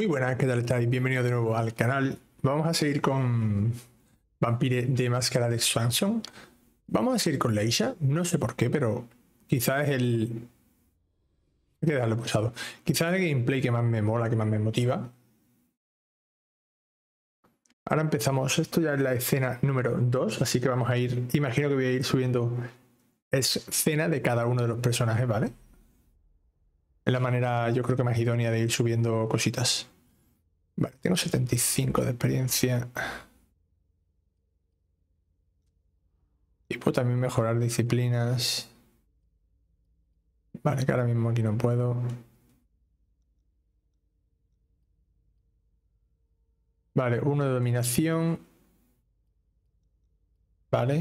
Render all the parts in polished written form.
Muy buenas, ¿qué tal estáis? Bienvenido de nuevo al canal. Vamos a seguir con Vampire de Máscara de Swanson. Vamos a seguir con Leisha, no sé por qué, pero quizás es el... Hay que darle pulsado. Quizás es el gameplay que más me mola, que más me motiva. Ahora empezamos, esto ya es la escena número 2, así que vamos a ir, imagino que voy a ir subiendo escena de cada uno de los personajes, ¿vale? Es la manera, yo creo que más idónea de ir subiendo cositas. Vale, tengo 75 de experiencia. Y puedo también mejorar disciplinas. Vale, que ahora mismo aquí no puedo. Vale, uno de dominación. Vale.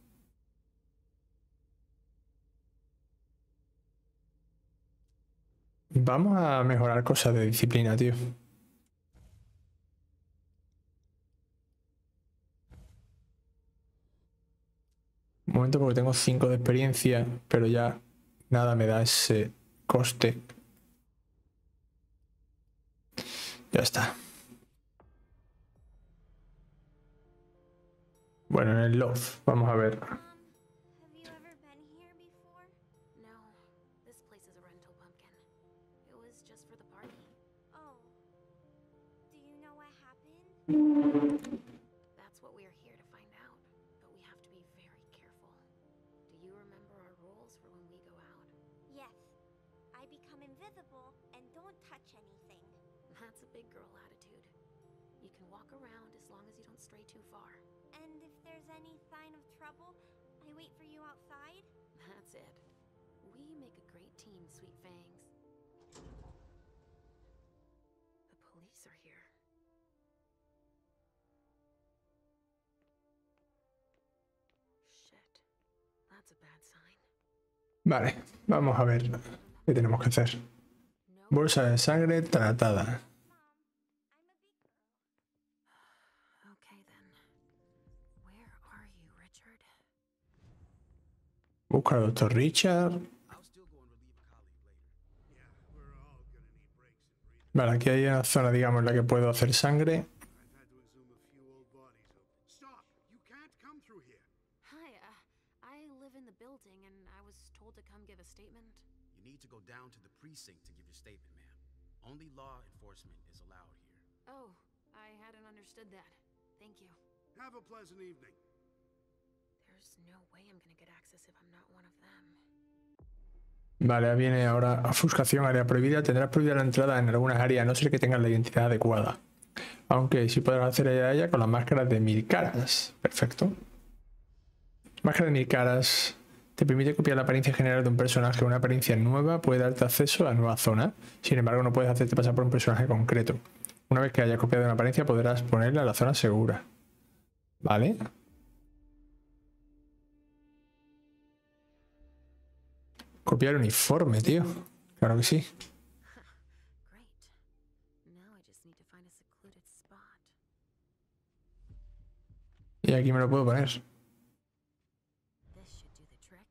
Vamos a mejorar cosas de disciplina, tío. Un momento porque tengo 5 de experiencia, pero ya nada me da ese coste. Ya está. Bueno, en el Love, vamos a ver. Have you ever been here before? No, this place is a rental pumpkin. It was just for the party. Oh. Do you know what happened? That's what we are here to find out, but we have to be very careful. Do you remember our rules for when we go out? Yes. I become invisible and don't touch anything. That's a big girl attitude. You can walk around as long as you don't stray too far. And if there's any sign of trouble, I wait for you outside? That's it. We make a great team, Sweet Fangs. The police are here. Shit. That's a bad sign. Vale, vamos a ver qué tenemos que hacer. No. Bolsa de sangre tratada. Mom, I'm a big girl. Okay then. Where are you, Richard? Busca al doctor Richard. I'll still go and relieve a colleague later. Yeah, we're all gonna need breaks and breathing. Vale, aquí hay una zona, digamos, en la que puedo hacer sangre. I've had to exhume a few old bodies. Stop! You can't come through here. Hi, I live in the building and I was told to come give a statement. You need to go down to the precinct to give your statement, ma'am. Only law enforcement is allowed here. Oh, I hadn't understood that. Thank you. Have a pleasant evening. There's no way I'm gonna get access if I'm not one of them. Vale, viene ahora ofuscación, área prohibida. Tendrás prohibida la entrada en algunas áreas, a no ser que tengas la identidad adecuada. Aunque sí podrás acceder a ella con las máscaras de 1000 caras. Perfecto. Máscara de 1000 caras te permite copiar la apariencia general de un personaje. Una apariencia nueva puede darte acceso a nueva zona. Sin embargo, no puedes hacerte pasar por un personaje concreto. Una vez que hayas copiado una apariencia, podrás ponerla a la zona segura. Vale. Copiar uniforme, tío. Claro que sí. Great. Now I just need to find a secluded spot. Y aquí me lo puedo poner. This should do the trick.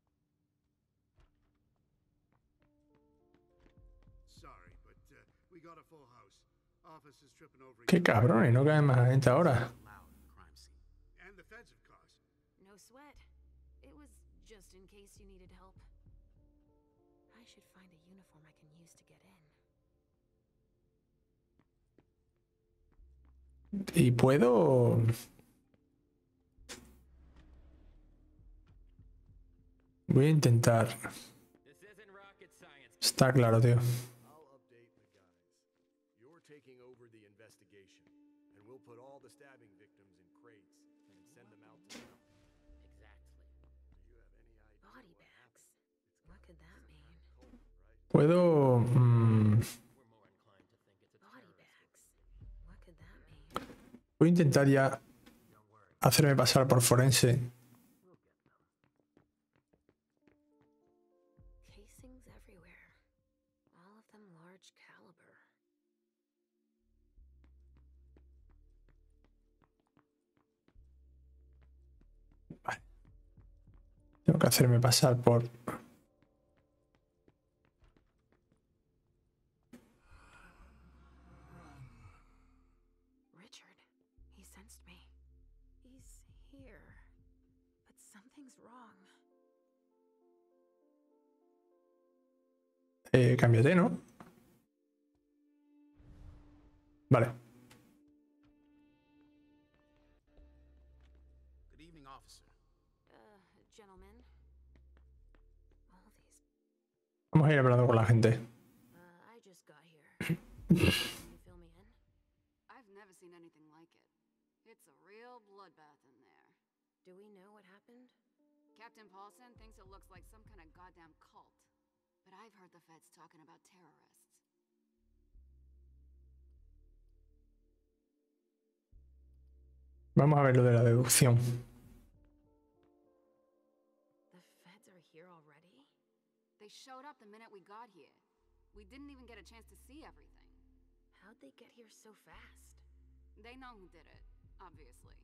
Sorry, but we got a full house. Officers tripping over Qué cabrón, y no cae más gente ahora. loud in the crime scene. And the feds, of course. No sweat. It was just in case you needed help. I should find a uniform I can use to get in. Y puedo... Voy a intentar. Está claro, tío. I'll update the guides. You're taking over the investigation, and we'll put all the stabbing victims in crates and send them out to town. Exactly. Do you have any idea Body what bags. happened? What could that mean? Cold, right? Puedo... Body bags. What could that mean? voy a intentar ya hacerme pasar por forense. Casings everywhere. All of them large caliber. Tengo que hacerme pasar por... Something's wrong. Cámbiate, ¿no? Vale. Good evening, officer. Gentlemen. All these. Vamos a ir hablando con la gente. I just got here. Can you fill me in? I've never seen anything like it. It's a real bloodbath in there. Do we know what happened? Captain Paulson thinks it looks like some kind of goddamn cult. But I've heard the feds talking about terrorists. Vamos a ver lo de la deducción. The feds are here already? They showed up the minute we got here. We didn't even get a chance to see everything. How'd they get here so fast? They know who did it, obviously.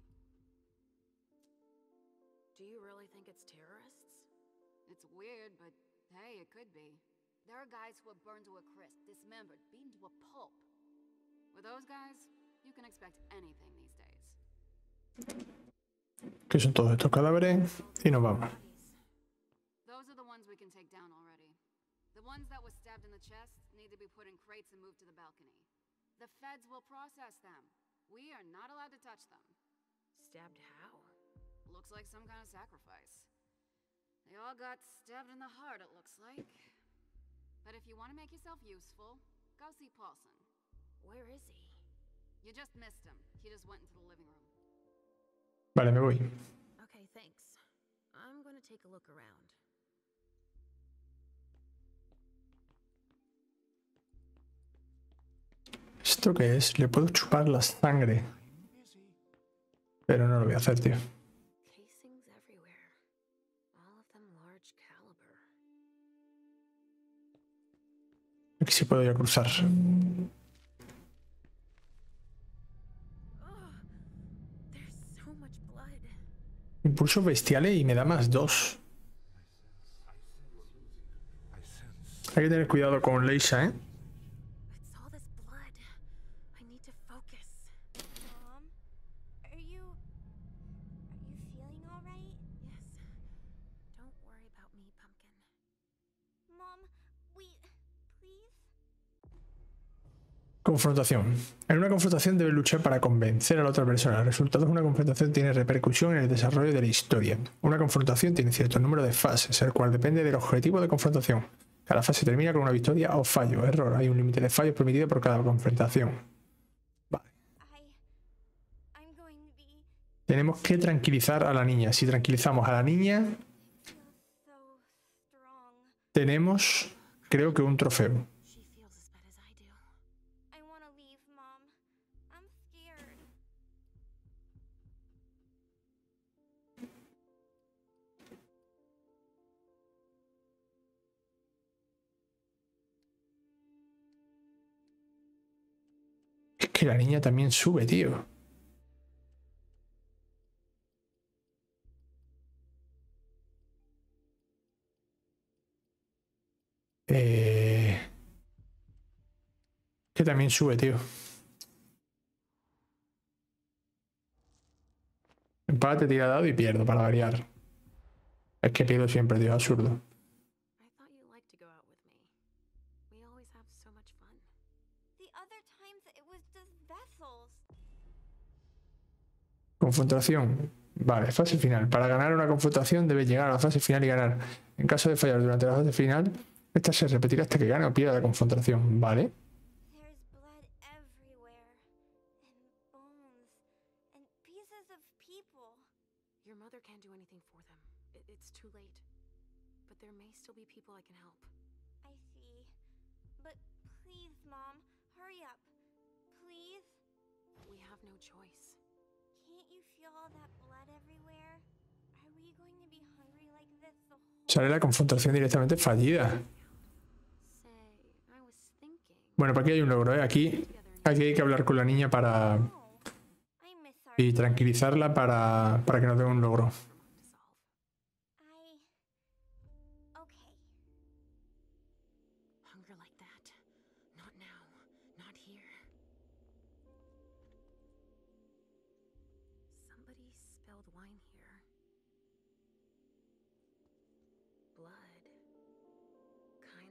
Do you really think it's terrorists? It's weird, but hey, it could be. There are guys who are burned to a crisp, dismembered, beaten to a pulp. With those guys, you can expect anything these days. Que son todos estos cadáveres y nos vamos. Those are the ones we can take down already. The ones that were stabbed in the chest need to be put in crates and moved to the balcony. The feds will process them. We are not allowed to touch them. Stabbed how? Looks like some kind of sacrifice. They all got stabbed in the heart, it looks like. But if you want to make yourself useful, go see Paulson. Where is he? You just missed him. He just went into the living room. Vale, me voy. Okay, thanks. I'm gonna take a look around. ¿Esto qué es? Le puedo chupar la sangre. Pero no lo voy a hacer, tío. Casings everywhere. All of them large caliber. Aquí sí puedo ya cruzar. There's so much blood. Impulsos bestiales y me da +2. Hay que tener cuidado con Leisha, ¿eh? It's all this blood. I need to focus. Mom, are you feeling all right? Yes. Don't worry about me, Pumpkin. Mom, please? Confrontación. En una confrontación debes luchar para convencer a la otra persona. El resultado de una confrontación tiene repercusión en el desarrollo de la historia. Una confrontación tiene cierto número de fases, el cual depende del objetivo de confrontación. Cada fase termina con una victoria o fallo. Error. Hay un límite de fallos permitido por cada confrontación. Vale. I'm going to be Tenemos que tranquilizar a la niña. Si tranquilizamos a la niña, so strong. tenemos, creo que un trofeo. She feels as bad as I do. I want to leave, Mom. I'm scared. Es que la niña también sube, tío. Que también sube, tío. Empate, tira dado y pierdo para variar. Es que pierdo siempre, tío, es absurdo. I thought you liked to go out with me. We always have so much fun. The other times it was just vessels. Confrontación. Vale, fase final. Para ganar una confrontación debes llegar a la fase final y ganar. En caso de fallar durante la fase final, esta se repetirá hasta que gane o pierda la confrontación. Vale. There's blood everywhere. And bones. And pieces of people. Your mother can't do anything for them. It's too late. But there may still be people I can help. I see. But please, Mom, hurry up. Please? We have no choice. Can't you feel all that blood everywhere? Are we going to be hungry like this the whole Sale la confrontación directamente fallida. Say, I was thinking. Bueno, para aquí hay un logro, ¿eh? Aquí hay que hablar con la niña para No. I miss our y tranquilizarla para que nos dé un logro. To solve. Okay. Hunger like that. Not now. Not here. Somebody spilled wine here.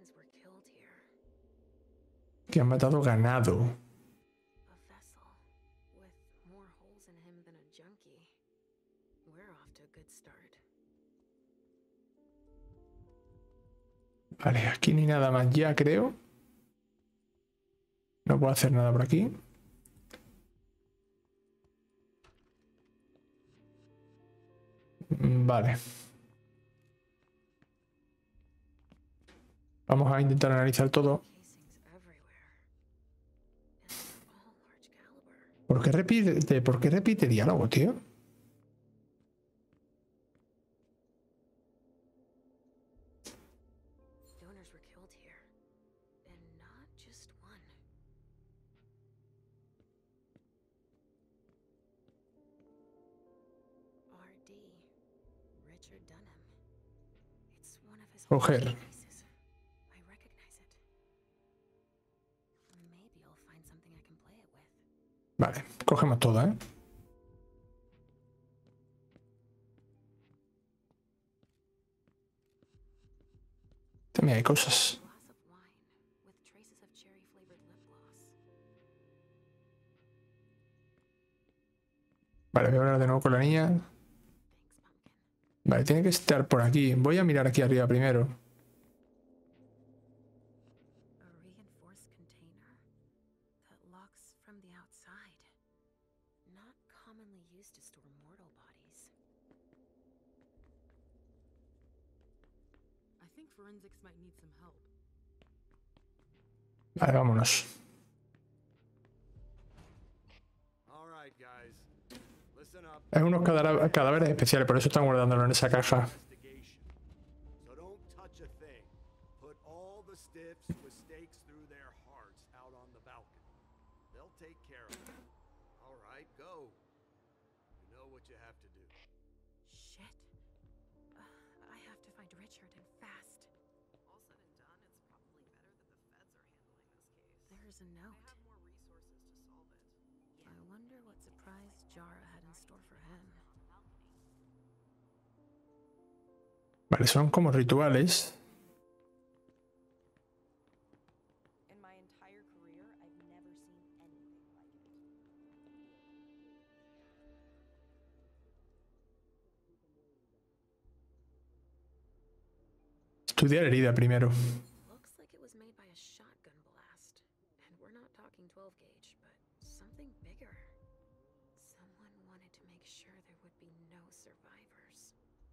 beings were killed here. Que han matado ganado. A vessel with more holes in him than a junkie. We're off to a good start. Vale, aquí no hay nada más ya, creo. No puedo hacer nada por aquí. Vale. Vamos a intentar analizar todo. Casings everywhere. And they're all large caliber. ¿Por qué repite diálogo, tío? Donors were killed here. And not just one. R.D. Richard Dunham. It's one of his Coger. pieces. I recognize it. Maybe I'll find something I can play it with. Vale, cogemos todo, ¿eh? También hay cosas. Glass of wine with traces of cherry flavored lip gloss. Vale, voy a hablar de nuevo con la niña. Thanks, pumpkin. Vale, tiene que estar por aquí. Voy a mirar aquí arriba primero. A reinforced container that locks from the outside. Not commonly used to store mortal bodies. I think forensics might need some help. Vale, vámonos. All right, guys. Listen up. Hay unos cadáveres especiales, por eso están guardándolo en esa caja. Investigation. So don't touch a thing. Put all the stiffs with stakes through their hearts out on the balcony. They'll take care of it. All right, go. You know what you have to do. Shit. I have to find Richard and fast. All said and done, it's probably better that the feds are handling this case. There's a note. They have more resources to solve it. I wonder what surprise Jara had in store for him. Vale, son como rituales. In my entire career, I've never seen anything like it. Estudiar herida primero. Looks like it was made by a shotgun blast. And we're not talking 12 gauge, but something bigger. Someone wanted to make sure there would be no survivors.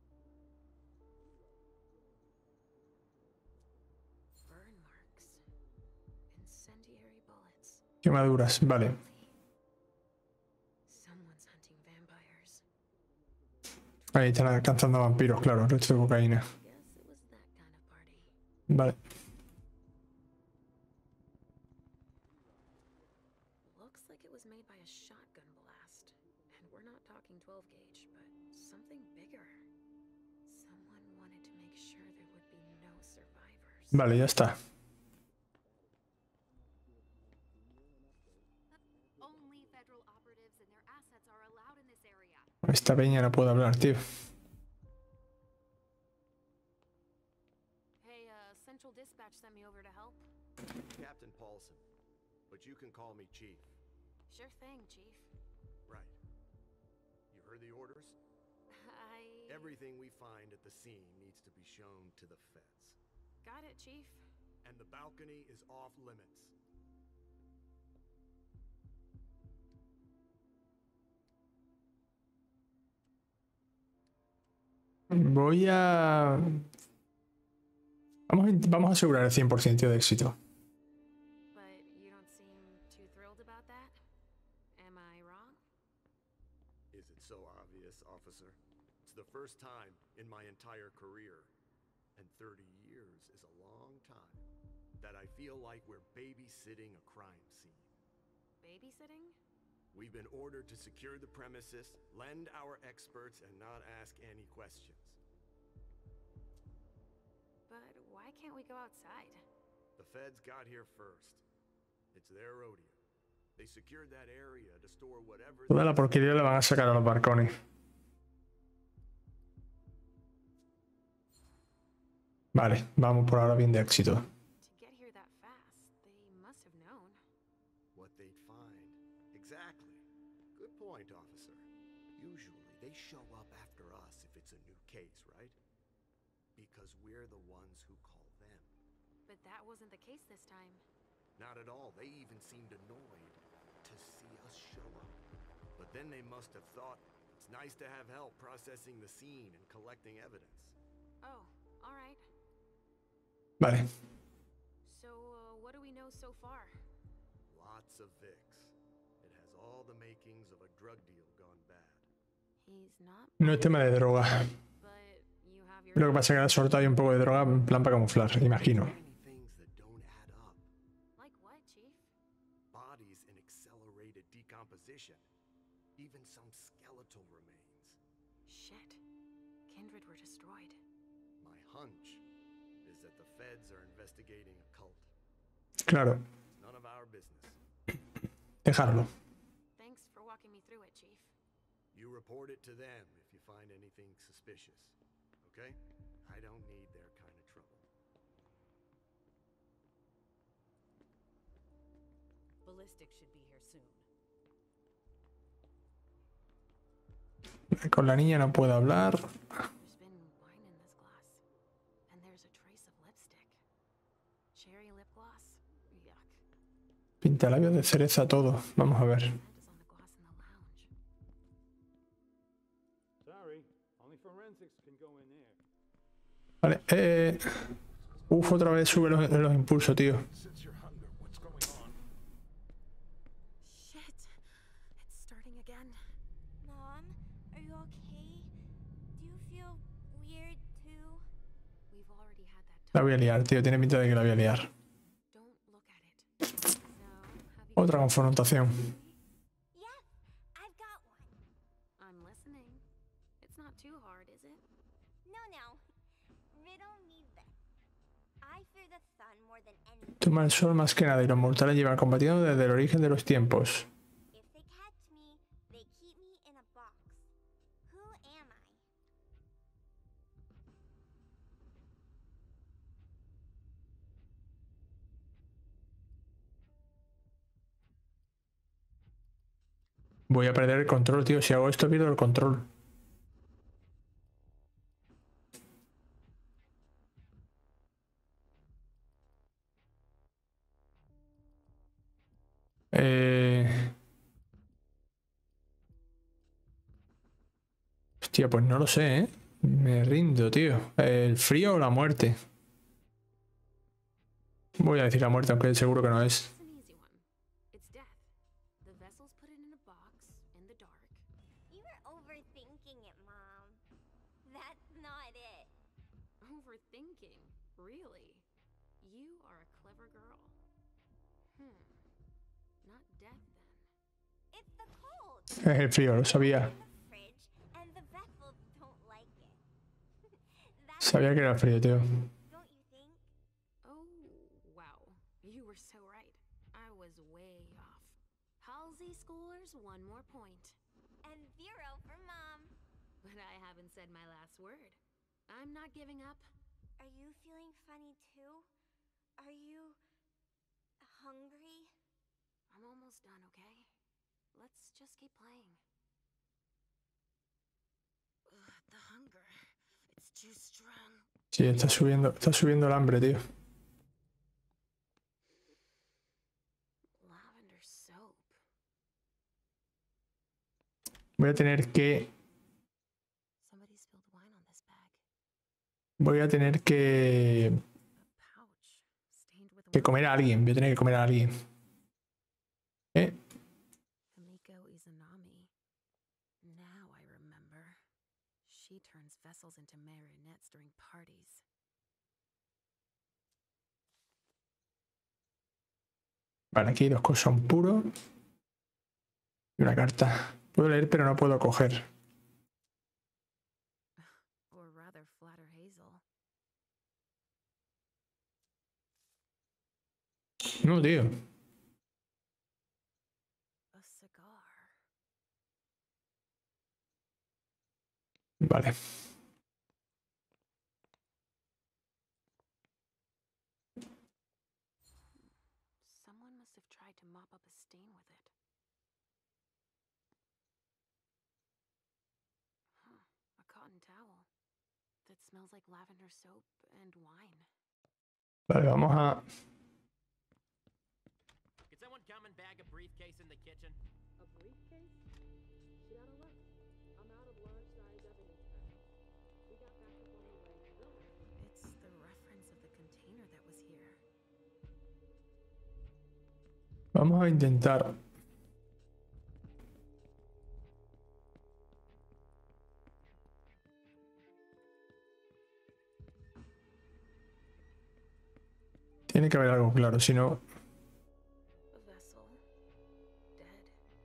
Burn marks. Incendiary bullets. Quemaduras, vale. Someone's hunting vampires. Ahí están alcanzando vampiros, claro, resto de cocaína. Guess it was that kind of party. Vale. Looks like it was made by a shotgun blast. And we're not talking 12 gauge, but something bigger. Someone wanted to make sure there would be no survivors. Vale, ya está. Only federal operatives and their assets are allowed in this area. Esta peña no puede hablar, tío. Hey, Central Dispatch sent me over to help. Captain Paulson. But you can call me Chief. Sure thing, Chief. Right. You heard the orders? Everything we find at the scene needs to be shown to the feds. Got it, Chief. And the balcony is off limits. Voy a... Vamos a asegurar el 100% de éxito. But you don't seem too thrilled about that? Am I wrong? Is it so obvious, officer? It's the first time in my entire career, and 30 years is a long time, that I feel like we're babysitting a crime scene. Babysitting? We've been ordered to secure the premises, lend our experts, and not ask any questions. But why can't we go outside? The feds got here first. It's their rodeo. They secured that area to store whatever... Toda la porquería la van a sacar a los balcones. Vale, vamos por ahora bien de éxito. because we're the ones who call them. But that wasn't the case this time. Not at all. They even seemed annoyed to see us show up. But then they must have thought it's nice to have help processing the scene and collecting evidence. Oh, all right. Vale. So, what do we know so far? Lots of Vicks. It has all the makings of a drug deal gone bad. He's not, No es tema de droga. but you have your... Lo que pasa es que le ha soltado ahí un poco de droga en plan para camuflar, imagino. Many things that don't add up. Like what, Chief? Bodies in accelerated decomposition. Even some skeletal remains. Shit. Kindred were destroyed. My hunch is that the feds are investigating a cult. Claro, It's none of our business. dejarlo. Thanks for walking me through it, Chief. You report it to them if you find anything suspicious. Okay? I don't need their kind of trouble. Ballistic should be here soon. Con la niña no puedo hablar. There's been wine in this glass. And there's a trace of lipstick. Cherry lip gloss? Yuck. Pintalabios de cereza todo. Vamos a ver. That is on the glass in the lounge. Sorry, only forensics can go in there. Vale, Uf, otra vez sube los impulsos, tío. Since you're hungry, what's going on? Shit. It's starting again. Mom, are you okay? Do you feel weird too? We've already had that La talk. voy a liar, tío. Tiene pinta de que la voy a liar. Don't look at it. So, have you Otra confrontación. Yeah, I've got one. I'm listening. It's not too hard, is it? No, riddle me this. I fear the sun more than anything. Toma el sol más que nada y los mortales llevan combatiendo desde el origen de los tiempos. If they catch me, they keep me in a box. Who am I? Voy a perder el control, tío. Si hago esto, pierdo el control. Hostia, pues no lo sé, ¿eh? Me rindo, tío. ¿El frío o la muerte? Voy a decir la muerte, aunque seguro que no es. It's an easy one. It's death. The vessels put it in a box, in the dark. You were overthinking it, Mom. That's not it. Overthinking? Really? You are a clever girl. Not death, then. It's the cold. Es el frío, lo sabía. In the fridge, and the vessels don't like it. That's Sabía que era el frío, tío. don't you think? Oh, wow. You were so right. I was way off. Halsey scores one more point. And 0 for Mom. But I haven't said my last word. I'm not giving up. Are you feeling funny too? Are you hungry? I'm almost done, okay? Let's just keep playing. Ugh, the hunger. It's too strong. Sí, está subiendo el hambre, tío. Lavender soap. Voy a tener que... Somebody spilled wine on this bag. Voy a tener que... A pouch stained with Que wine. comer a alguien. Voy a tener que comer a alguien. Hamiko Izanami. Now I remember. She turns vessels into marionettes during parties. Vale, aquí hay dos cosas. Un puro y una carta. Puedo leer, pero no puedo coger. Or rather, flatter Hazel. No, tío. A cigar. Vale. Someone must have tried to mop up a stain with it. Huh, a cotton towel. That's Smells like lavender soap and wine. Vale, vamos a... Could someone come and bag a briefcase in the kitchen? A briefcase? Shit out of luck. I'm out of large size evidence packs. We got backup on the way. Really? It's the reference of the container that was here. Vamos a intentar... Tiene que haber algo claro, si no... A vessel. Dead.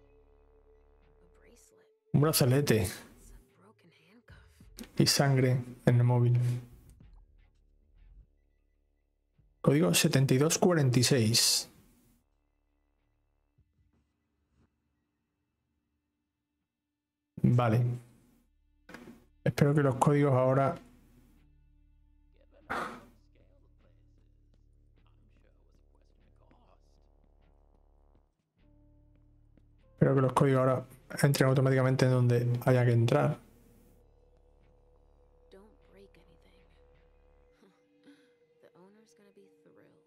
A bracelet. Un brazalete It's a broken handcuff. y sangre en el móvil. Código 7246. Vale. Espero que los códigos ahora... Espero que los códigos ahora entren automáticamente en donde haya que entrar. Don't break anything. The owner's gonna be thrilled.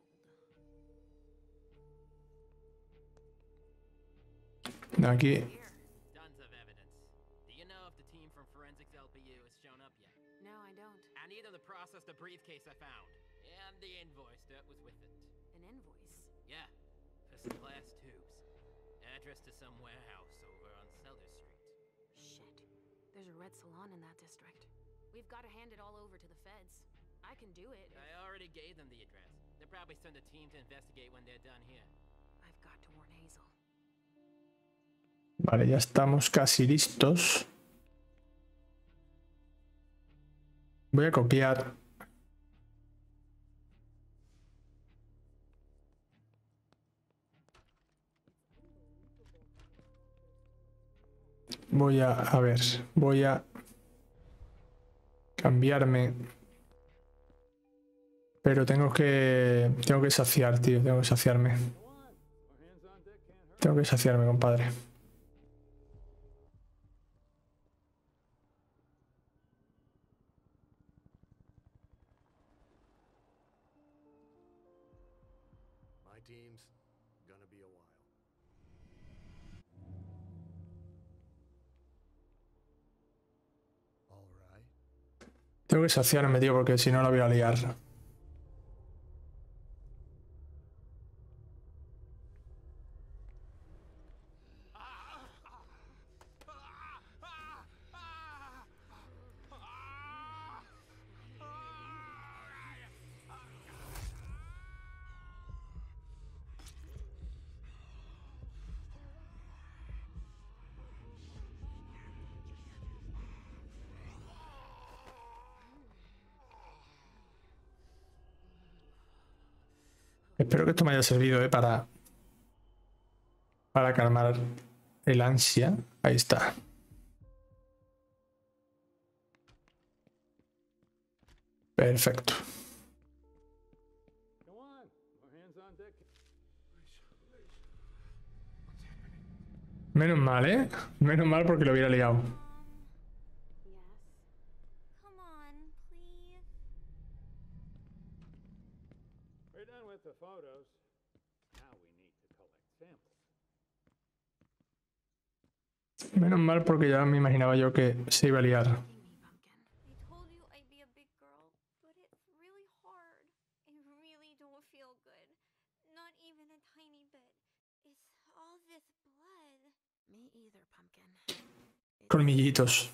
Aquí... Here. Tons of evidence. Do you know if the team from Forensics LPU has shown up yet? No, I don't. I need them to process the briefcase I found. And the invoice that was with it. An invoice. Yeah, for some glass tubes. Address to some warehouse over on Cellar Street. Shit. There's a red salon in that district. We've got to hand it all over to the feds. I can do it. I already gave them the address. They'll probably send a team to investigate when they're done here. I've got to warn Hazel. Vale, ya estamos casi listos. Voy a copiar. Voy a ver, voy a cambiarme. Pero tengo que saciar, tío, tengo que saciarme. Tengo que saciarme, compadre. My team's gonna be a while. All right. Tengo que saciarme, tío, porque si no la voy a liar. Espero que esto me haya servido, para calmar el ansia. Ahí está. Perfecto. Come on, more hands on deck. Menos mal, ¿eh? Menos mal porque lo hubiera liado. Yes. Come on, please. We're done with the photos. Now we need to collect samples. Menos mal porque ya me imaginaba yo que se iba a liar. I told you I'd be a big girl, but it's really hard. I really don't feel good. Not even a tiny bit. It's all this blood. Me either, Pumpkin. Colmillitos.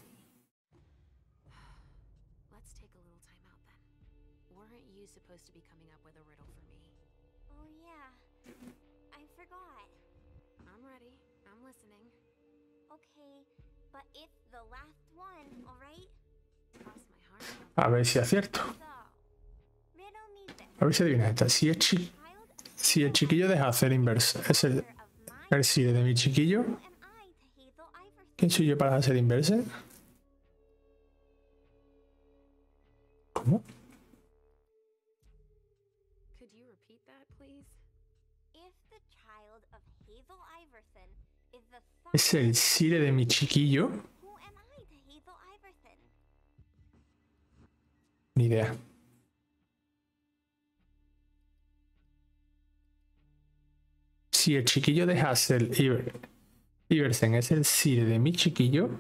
Let's take a little time out then. Weren't you supposed to be coming up with a riddle for me? Oh yeah. I forgot. I'm ready. I'm listening. Okay, but it's the last one, alright? Cross my heart. A ver si acierto. So, riddle me this. A ver si adivina esta. Si el chiquillo deja hacer inversa, es el sire de mi chiquillo. Who am I to Hazel Iverson? ¿Quién soy yo para hacer inverse? ¿Cómo? Could you repeat that, please? If the child of Hazel Iverson is the son Es el sire de mi chiquillo. who am I to Hazel Iverson? Ni idea. Si el chiquillo de Hassel Iversen es el Sire de mi chiquillo.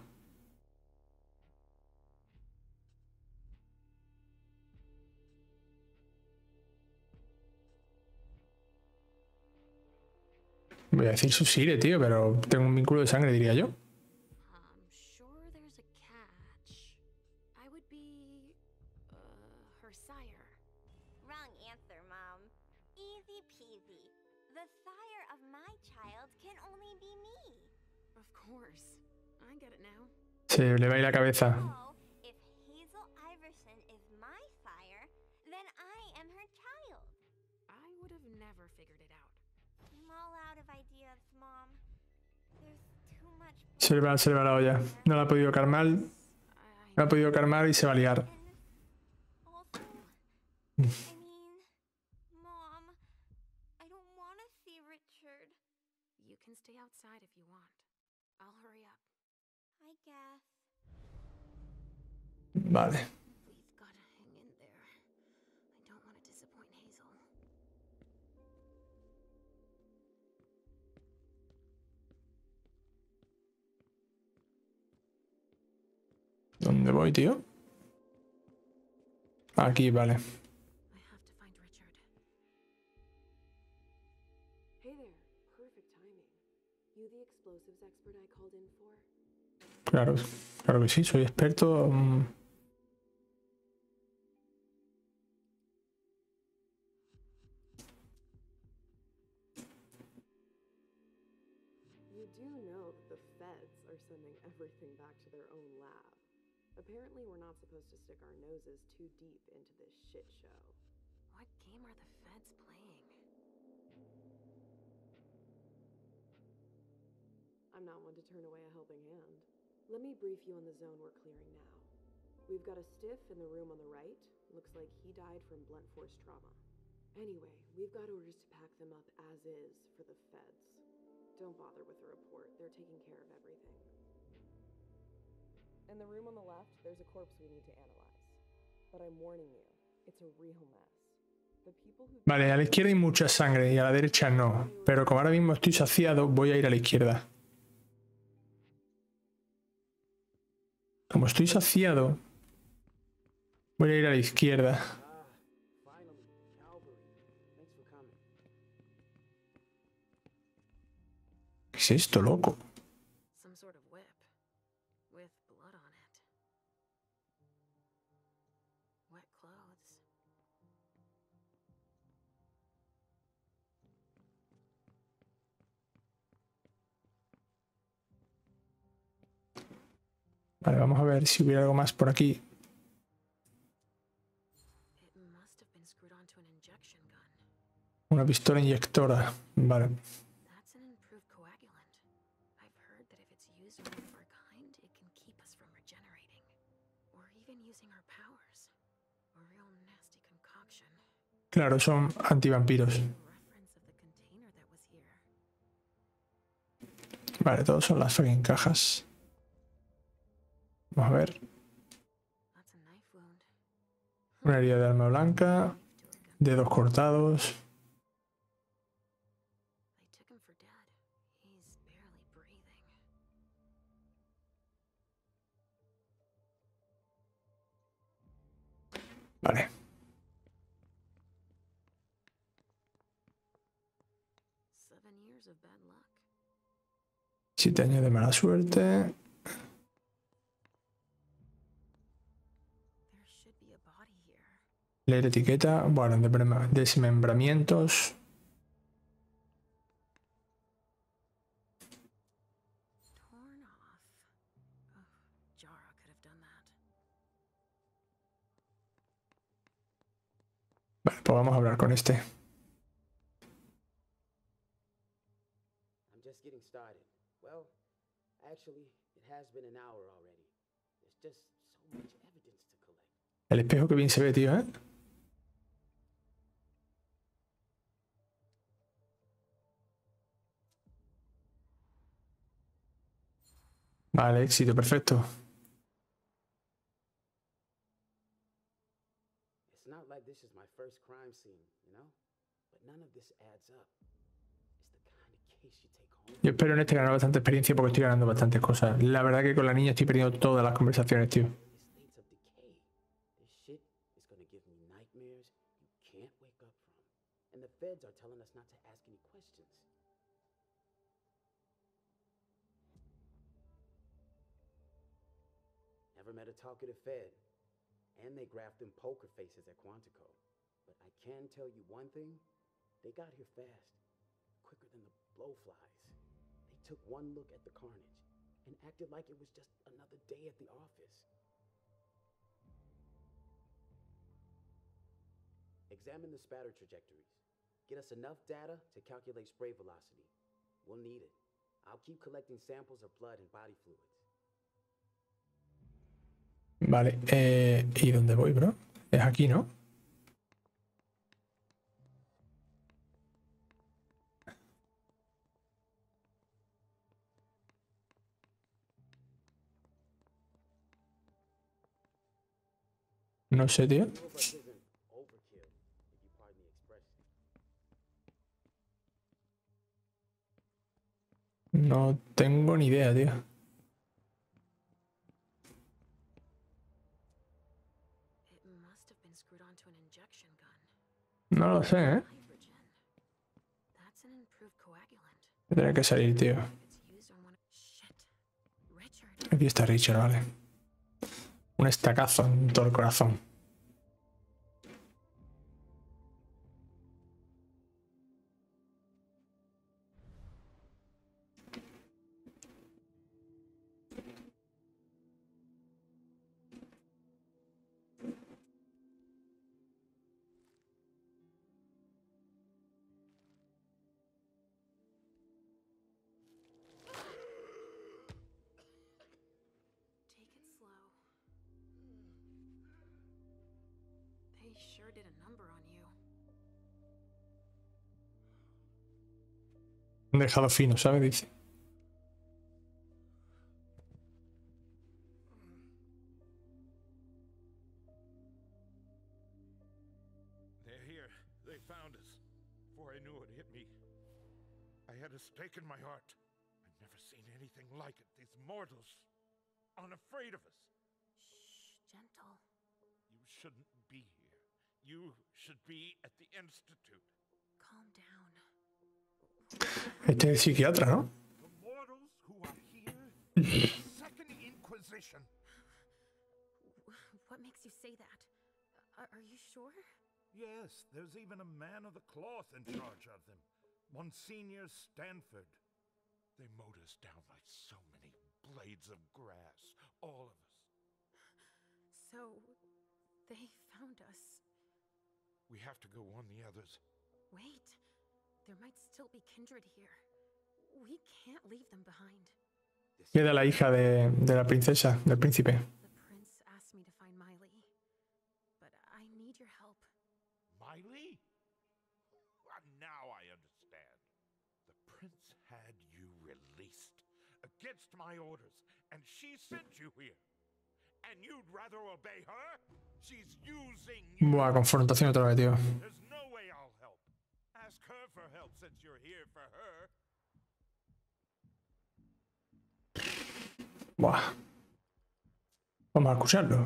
Voy a decir su Sire, tío, pero tengo un vínculo de sangre, diría yo. Sure there's a catch. I would be her sire. Wrong answer, Mom. Easy peasy. The sire of my child can only be me. Of course. I get it now. Se le va a ir la cabeza. So, if Hazel Iverson is my sire, then I am her child. I would have never figured it out. I'm all out of ideas, Mom. There's too much. Se le va la olla. No la ha podido calmar. No ha podido calmar y se va a liar. Also, I mean, Mom, I don't want to see Richard. You can stay outside if you want. I'll hurry up. I guess. Vale. We've got to hang in there. I don't want to disappoint Hazel. ¿Dónde voy, tío? Aquí, vale. I have to find Richard. Hey there. Perfect timing. You the explosives expert I called in for? Claro, claro que sí, soy experto. You do know that the feds are sending everything back to their own lab. Apparently, we're not supposed to stick our noses too deep into this shit show. What game are the feds playing? I'm not one to turn away a helping hand. Let me brief you on the zone we're clearing now. We've got a stiff in the room on the right. Looks like he died from blunt force trauma. Anyway, we've got orders to pack them up as is for the feds. Don't bother with the report. They're taking care of everything. In the room on the left, there's a corpse we need to analyze. But I'm warning you, it's a real mess. The people who... Vale, a la izquierda hay mucha sangre y a la derecha no. Pero como ahora mismo estoy saciado, voy a ir a la izquierda. Como estoy saciado, voy a ir a la izquierda. Finally, Calvary. Thanks for coming. ¿Qué es esto, loco? Some sort of whip. With blood on it. Wet clothes. Vale, vamos a ver si hubiera algo más por aquí. It must have been screwed onto an injection gun. Una pistola inyectora. Vale. That's an improved coagulant. I've heard that if it's used on one of our kind, it can keep us from regenerating. Or even using our powers. A real nasty concoction. Claro, son antivampiros. Reference of the container that was here. Vale, todos son las fucking cajas. Vamos a ver. That's a knife wound. Una herida de arma blanca. Dedos cortados. They took him for dead. He's barely breathing. Vale. Years of bad luck. 7 años de mala suerte. There should be a body here. Leer etiqueta. Bueno, desmembramientos. Torn off. Oh, Jara could have done that. Vale, pues vamos a hablar con este. I'm just getting started. Well, actually, it has been an hour already. There's just so much evidence to collect. El espejo que bien se ve, tío, ¿eh? Vale, éxito, perfecto. It's not like this is my first crime scene, you know? But none of this adds up. It's the kind of case you take home. Yo espero en este ganar bastante experiencia porque estoy ganando bastantes cosas. La verdad que con la niña estoy perdiendo todas las conversaciones, tío. States of decay. This shit is gonna give me nightmares you can't wake up from. And the feds are telling us not to ask any questions. Never met a talkative Fed. And they graphed them poker faces at Quantico. But I can tell you one thing. They got here fast. Quicker than the blowflies. They took one look at the carnage and acted like it was just another day at the office. Examine the spatter trajectories. Get us enough data to calculate spray velocity. We'll need it. I'll keep collecting samples of blood and body fluids. Vale, ¿y dónde voy, bro? Es aquí, ¿no? No sé, tío. No tengo ni idea, tío. No lo sé, ¿eh? Voy a tener que salir, tío. Aquí está Richard, vale. Un estacazo en todo el corazón. Sure did a number on you. Han dejado fino, ¿sabes? Dice. They're here. They found us. Before I knew it hit me, I had a stake in my heart. I've never seen anything like it. These mortals, unafraid of us. Shh, gentle. You shouldn't be here. You should be at the institute. Calm down. Este es el psiquiatra, ¿no? The mortals who are here, the Second Inquisition. What makes you say that? Are you sure? Yes, there's even a man of the cloth in charge of them. Monsignor Stanford. They mowed us down like so many blades of grass, all of us. So, they found us. We have to go warn the others. Wait. There might still be kindred here. We can't leave them behind. Queda la hija de la princesa, del príncipe. The prince asked me to find Miley. But I need your help. Miley? Now I understand. The prince had you released against my orders, and she sent you here. And you'd rather obey her? She's using you. Buah, confrontación otra vez, tío. There's no way I'll help. Ask her for help since you're here for her. Buah. Vamos a escucharlo.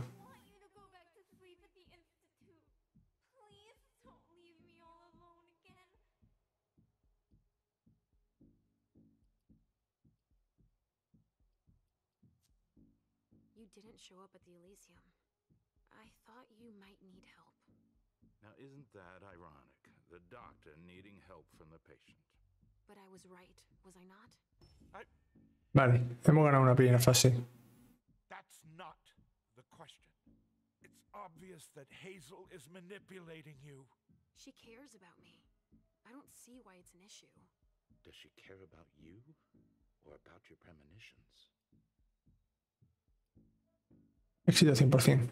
You didn't show up at the Elysium. I thought you might need help. Now, isn't that ironic? The doctor needing help from the patient. But I was right, was I not? Vale, hemos ganado una primera fase. That's not the question. It's obvious that Hazel is manipulating you. She cares about me. I don't see why it's an issue. Does she care about you or about your premonitions? Éxito 100%.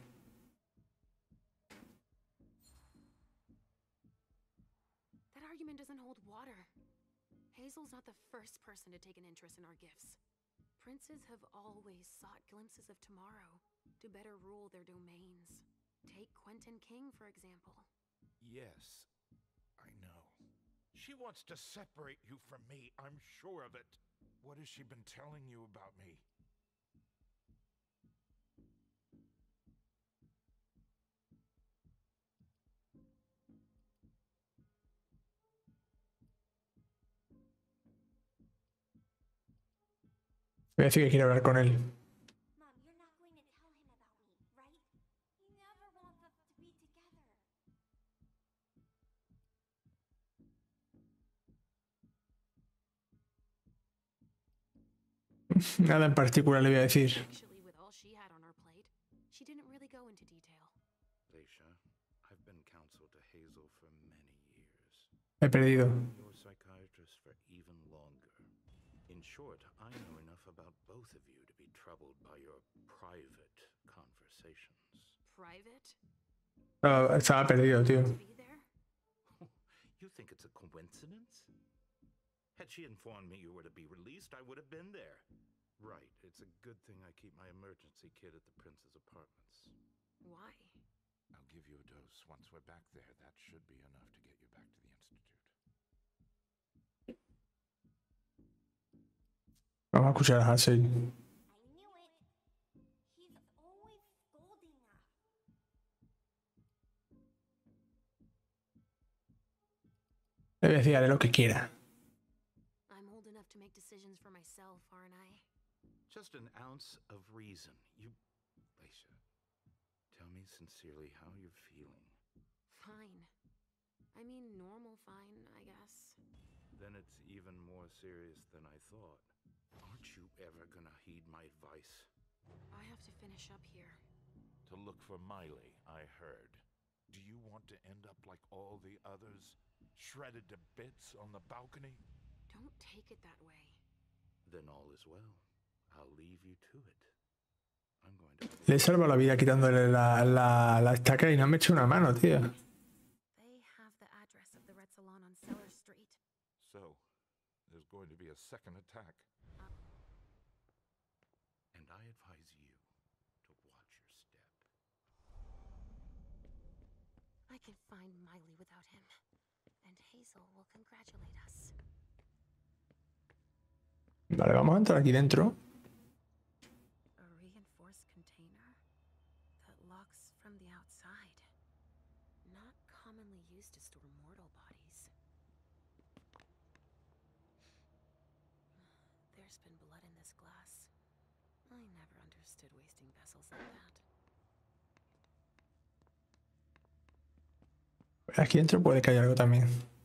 That argument doesn't hold water. Hazel's not the first person to take an interest in our gifts. Princes have always sought glimpses of tomorrow to better rule their domains. Take Quentin King, for example. Yes, I know. She wants to separate you from me, I'm sure of it. What has she been telling you about me? Voy a decir que quiero hablar con él. Mom, you're not going to tell him about me, right? He never wants us to be together. Nada en particular le voy a decir. Actually, with all she had on her plate, she didn't really go into detail. Leisha, I've been counsel to Hazel for many years. He perdido. Your psychiatrist for even longer. In short, I know enough about both of you to be troubled by your private conversations. Private? Estaba perdido, tío. Be there? You think it's a coincidence? Had she informed me you were to be released, I would have been there. Right, it's a good thing I keep my emergency kit at the prince's apartments. Why? I'll give you a dose once we're back there. That should be enough to get you back to the institute. Vamos a escuchar a Hassel. I knew it. He's always scolding us. Le voy a decir, haré lo que quiera. I'm old enough to make decisions for myself, aren't I? Just an ounce of reason. Leisha, tell me sincerely how you're feeling. Fine. I mean, normal fine, I guess. Then it's even more serious than I thought. Aren't you ever gonna heed my advice? I have to finish up here. To look for Miley, I heard. Do you want to end up like all the others? Shredded to bits on the balcony? Don't take it that way. Then all is well. I'll leave you to it. I'm going to... Le he salvado la vida quitándole la estaca y no me ha hecho una mano, tío. They have the address of the Red Salon on Cellar Street. So, there's going to be a second attack. And I advise you to watch your step. I can find Miley without him. And Hazel will congratulate us. Vale, vamos a entrar aquí dentro. A reinforced container that locks from the outside. Not commonly used to store mortal bodies. There's been blood in this glass. I never understood wasting vessels like that. Aquí dentro puede que haya algo también.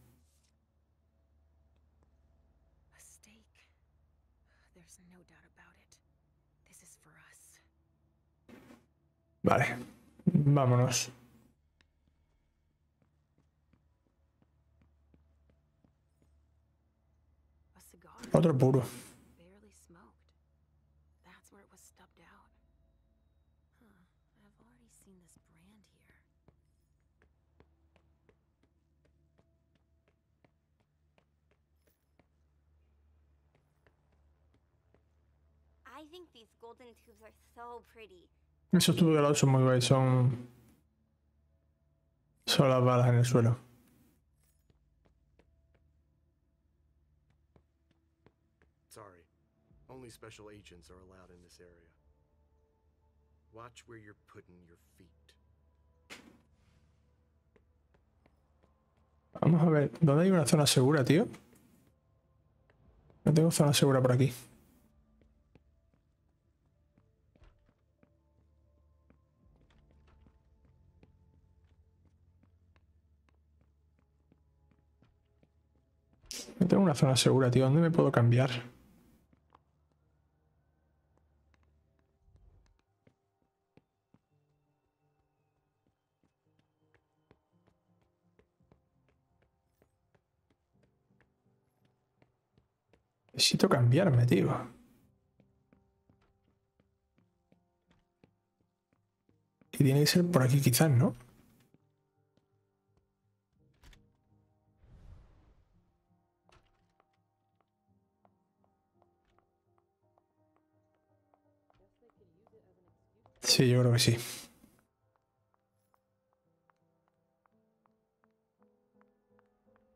A stake. There's no doubt about it. This is for us. Vale, vámonos. A cigar. Otro puro. Barely smoked. That's where it was stubbed out. Huh. I've already seen this brand here. I think these golden tubes are so pretty. Esos tubos de lado son muy guays, son las balas en el suelo. Sorry. Only special agents are allowed in this area. Watch where you're putting your feet. Vamos a ver, ¿dónde hay una zona segura, tío? No tengo zona segura por aquí. No tengo una zona segura, tío. ¿Dónde me puedo cambiar? Necesito cambiarme, tío. Y tiene que ser por aquí quizás, ¿no? Sí, yo creo que sí.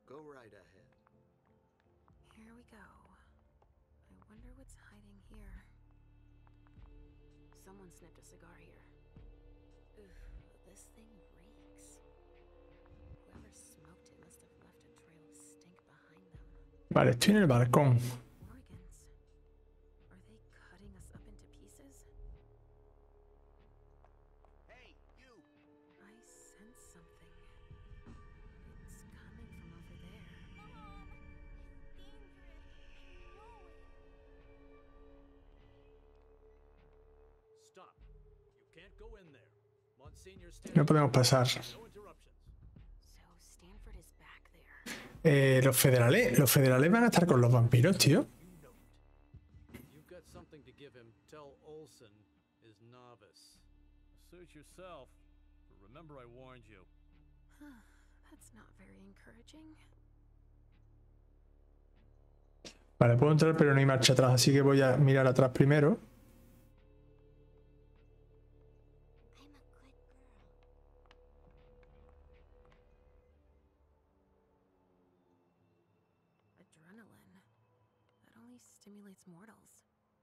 Go right ahead. Here we go. I wonder what's hiding here. Someone sniffed a cigar here. Oof, this thing reeks. Whoever smoked it must have left a trail of stink behind them. Vale, estoy en el balcón. Organs. Are they cutting us up into pieces? Hey, you! I sense something. It's coming from over there. Mom, it's dangerous. I know it. Stop. You can't go in there. Monsignor No podemos pasar. No interruptions. So Stanford is back there. Los federales van a estar con los vampiros, tío. If you've got something to give him, tell Olsen is novice. Suit yourself. But remember I warned you. That's not very encouraging. Vale, puedo entrar, pero no hay marcha atrás, así que voy a mirar atrás primero. Adrenaline. That only stimulates mortals.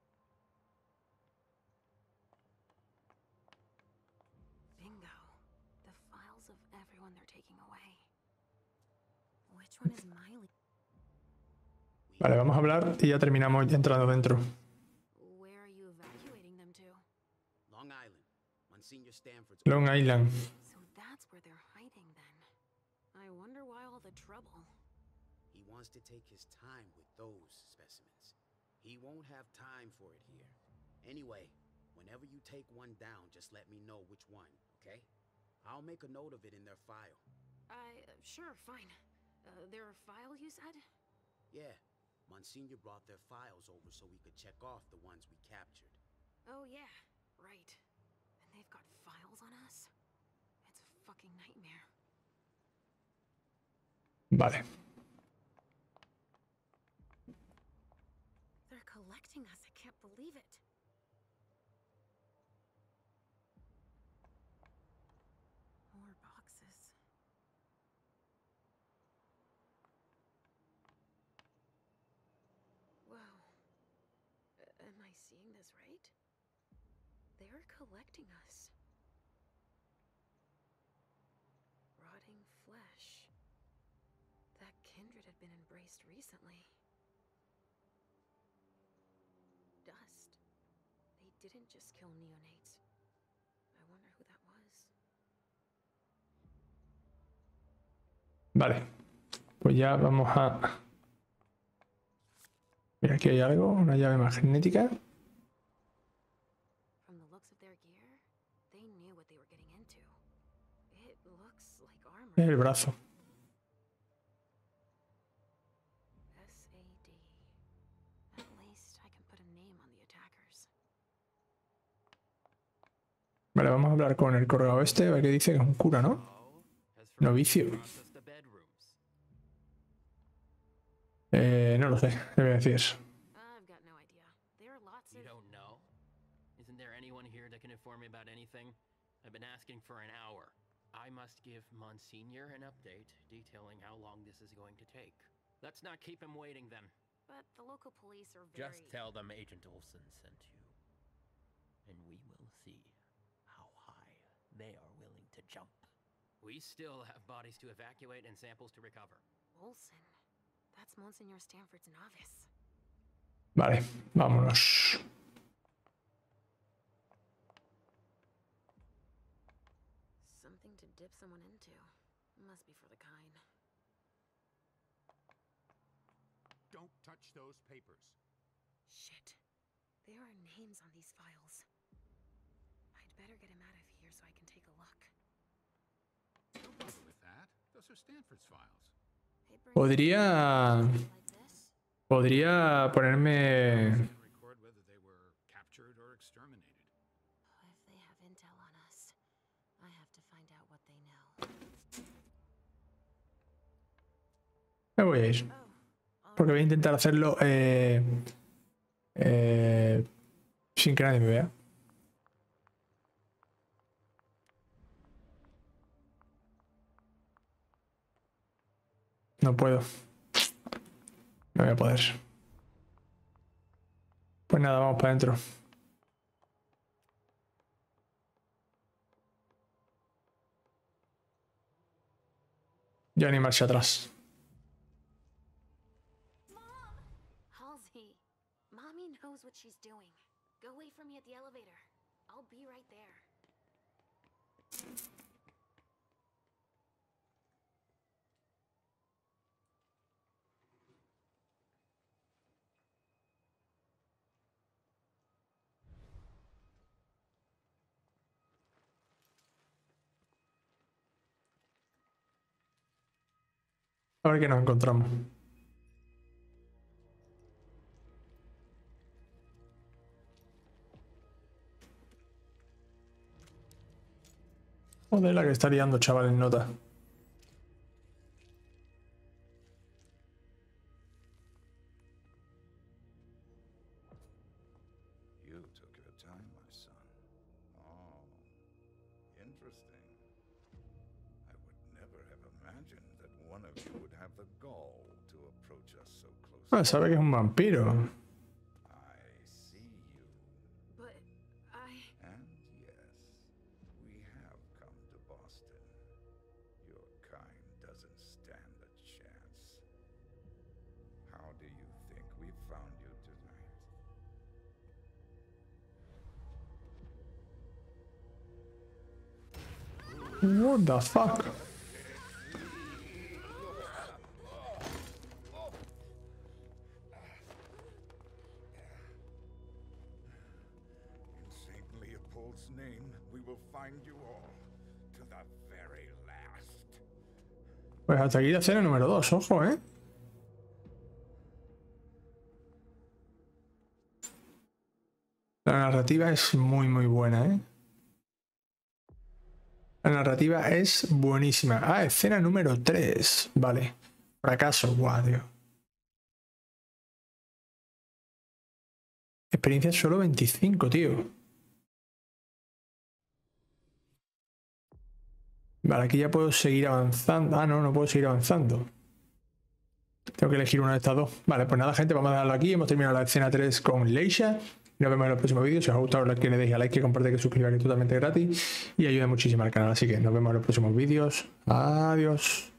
Bingo. The files of everyone they're taking away. Which one is Miley? Vale, vamos a hablar y ya terminamos entrando dentro. Where are you evacuating them to? Long Island. Monsignor Stanford's. Long Island. So that's where they're hiding then. I wonder why all the trouble. He wants to take his time with those specimens. He won't have time for it here. Anyway, whenever you take one down, just let me know which one, okay? I'll make a note of it in their file. Sure, fine. Their file, you said? Yeah, Monsignor brought their files over so we could check off the ones we captured. Oh, yeah, right. And they've got files on us? It's a fucking nightmare. Vale. They're collecting us. I can't believe it. More boxes. Wow. Am I seeing this right? They're collecting us. Rotting flesh. That kindred had been embraced recently. Dust. They didn't just kill neonates. I wonder who that was. Vale. Pues ya vamos a... Mira, aquí hay algo, una llave magnética. From the looks of their gear, they knew what they were getting into. It looks like armor. El brazo. SAD. At least I can put a name on the attackers. Vale, vamos a hablar con el colgado este, a ver qué dice, que es un cura, ¿no? Novicio. No lo sé, le voy a decir eso. I've got no idea. There are lots You of... don't know? Isn't there anyone here that can inform me about anything? I've been asking for an hour. I must give Monsignor an update detailing how long this is going to take. Let's not keep him waiting then. But the local police are very... Just tell them Agent Olsen sent you. And we will see how high they are willing to jump. We still have bodies to evacuate and samples to recover. Olsen. That's Monsignor Stanford's novice. Vale, vámonos. Something to dip someone into. Must be for the kind. Don't touch those papers. Shit. There are names on these files. I'd better get him out of here so I can take a look. Don't bother with that. Those are Stanford's files. Podría ponerme... Record whether they were captured or exterminated. If they have intel on us, I have to find out what they know. Me voy a ir. Porque voy a intentar hacerlo sin que nadie me vea. No puedo. No voy a poder. Pues nada, vamos para adentro. Ya ni marcha atrás. Halsey, Mommy knows what she's doing. Go wait for me at the elevator. I'll be right there. A ver qué nos encontramos. Joder, la que está liando, chaval, en nota. You took your time, my son. Oh, interesting. I would never have imagined that one of you would have the gall to approach us so closely. Ah, sabe que es un vampiro. I see you. But And yes, we have come to Boston. Your kind doesn't stand a chance. How do you think we found you tonight? What the fuck? In St. Leopold's name, we will find you all to the very last. Pues hasta aquí la escena número 2, ojo, ¿eh? La narrativa es muy, muy buena, ¿eh? La narrativa es buenísima. Ah, escena número 3. Vale. Fracaso, guau, tío. Experiencia solo 25, tío. Vale, aquí ya puedo seguir avanzando. Ah, no, no puedo seguir avanzando. Tengo que elegir una de estas dos. Vale, pues nada, gente, vamos a dejarlo aquí. Hemos terminado la escena 3 con Leisha. Nos vemos en los próximos vídeos. Si os ha gustado, que le deis a like, que comparte, que suscriba, que es totalmente gratis. Y ayuda muchísimo al canal. Así que nos vemos en los próximos vídeos. Adiós.